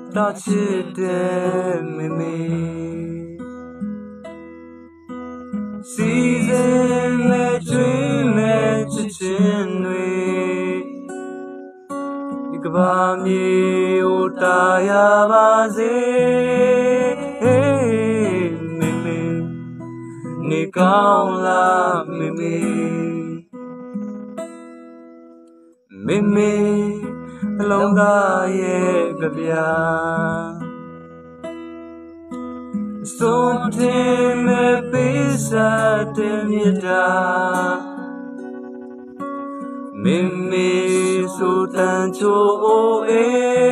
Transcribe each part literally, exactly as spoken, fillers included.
တာချစ်တဲ့မေမေစီစဉ်မဲ့ကျွေးမဲ့ချစ်ချင်းတွေဒီကဘာမြေဟိုတာရပါစေမေမေနေကောင်းလားမေမေမေမေအလုံးသားရဲ့ကြပြာဆုံးတင်မဲ့ပေးစားတဲ့မြတ်တာမေမေဆိုတန်ချိုအေ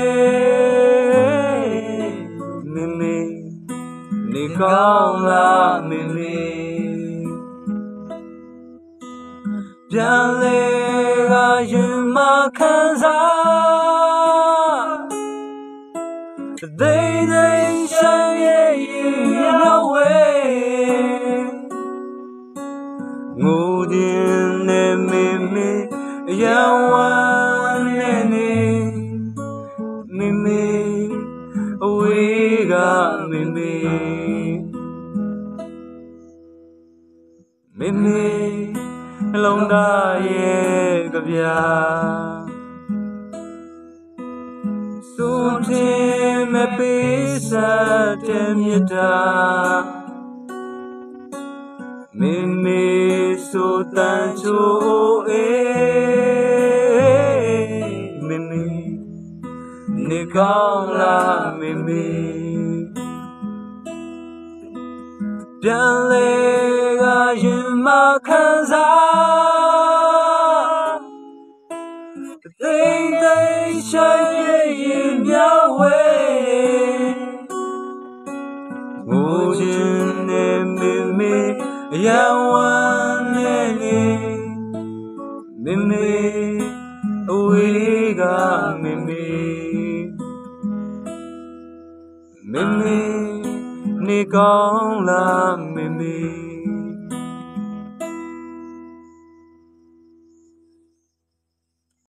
မေမေနေကောင်းလားမေမေပြန်လေကရင်မခံစားthey they shine yeah away ngudin ne me me yawan ne ne me me away ga me me me me long da ye ka byaဆုံးတင်မဲ့ပေးစားတဲ့မြတ်တာမေမေဆိုတန်ချိုအေမေမေနေကောင်းလားမေမေပြန်လေကရင်မခံစားသိသိရှိရင်မြောက်ဝဲငိုချင်နေမေမေရဝမ်းနေနေမေမေအဝေးကမေမေမေမေနေကောင်းလားမေမေ